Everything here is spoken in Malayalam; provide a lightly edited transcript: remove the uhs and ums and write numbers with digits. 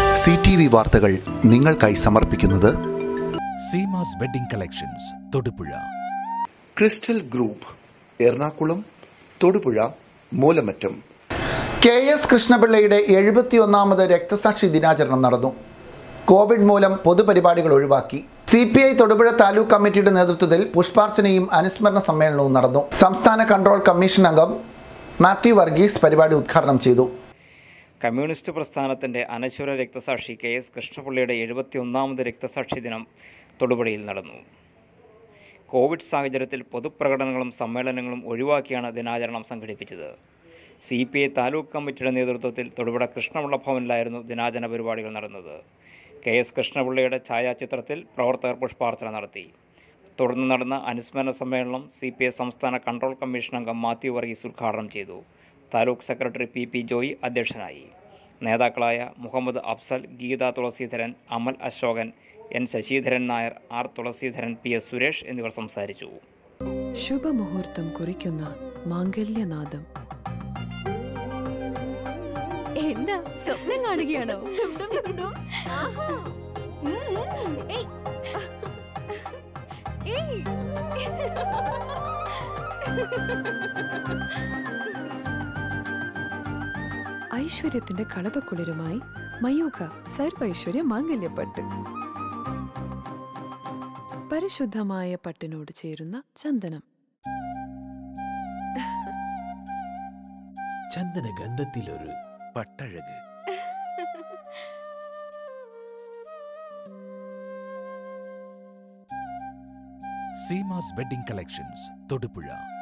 CTV വാർത്തകൾ നിങ്ങൾക്കായി സമർപ്പിക്കുന്നത് Seemas wedding collections Thodupuzha, crystal group Ernakulam, Thodupuzha, Moolamattom. KS കൃഷ്ണപിള്ളയുടെ 71ാമത് രക്തസാക്ഷി ദിനാചരണം നടന്നു. കോവിഡ് മൂലം പൊതുപരിപാടികൾ ഒഴിവാക്കി. CPI തൊടുപുഴ താലൂക്ക് കമ്മിറ്റിയുടെ നേതൃത്വത്തിൽ പുഷ്പാർച്ചനയും അനുസ്മരണ സമ്മേളനവും നടന്നു. സംസ്ഥാന കൺട്രോൾ കമ്മീഷൻ അംഗം മാത്യു വർഗീസ് പരിപാടി ഉദ്ഘാടനം ചെയ്തു. കമ്മ്യൂണിസ്റ്റ് പ്രസ്ഥാനത്തിൻ്റെ അനശ്വര രക്തസാക്ഷി KS കൃഷ്ണപിള്ളയുടെ 71ാമത് രക്തസാക്ഷി ദിനം തൊടുപുഴയിൽ നടന്നു. കോവിഡ് സാഹചര്യത്തിൽ പൊതുപ്രകടനങ്ങളും സമ്മേളനങ്ങളും ഒഴിവാക്കിയാണ് ദിനാചരണം സംഘടിപ്പിച്ചത്. CPI താലൂക്ക് കമ്മിറ്റിയുടെ നേതൃത്വത്തിൽ തൊടുപുഴ കൃഷ്ണപിള്ള ഭവനിലായിരുന്നു ദിനാചരണ പരിപാടികൾ നടന്നത്. KS കൃഷ്ണപിള്ളയുടെ ഛായാചിത്രത്തിൽ പ്രവർത്തകർ പുഷ്പാർച്ചന നടത്തി. തുടർന്ന് നടന്ന അനുസ്മരണ സമ്മേളനം CPI സംസ്ഥാന കൺട്രോൾ കമ്മീഷൻ അംഗം മാത്യു വർഗീസ് ഉദ്ഘാടനം ചെയ്തു. താലൂക്ക് സെക്രട്ടറി PP ജോയി അധ്യക്ഷനായി. നേതാക്കളായ മുഹമ്മദ് അഫ്സൽ, ഗീത തുളസീധരൻ, അമൽ Ashokan, N Sasidharan Nair, R Thulaseedharan, PS Suresh എന്നിവർ സംസാരിച്ചു. ശുഭമുഹൂർത്തം കുറിക്കുന്ന മാംഗല്യനാദം. എന്താ സ്വപ്നം കാണുകയാണോ? ഐശ്വര്യത്തിന്റെ കളപക്കുളിരുമായി മയൂഖ സർവൈശ്വര്യ മാംഗല്യപ്പട്ട്. പരിശുദ്ധമായ പട്ടിനോട് ചേരുന്ന ചന്ദനം. ചന്ദനഗന്ധത്തിലൊരു പട്ടഴക്. Seemas wedding collections Thodupuzha.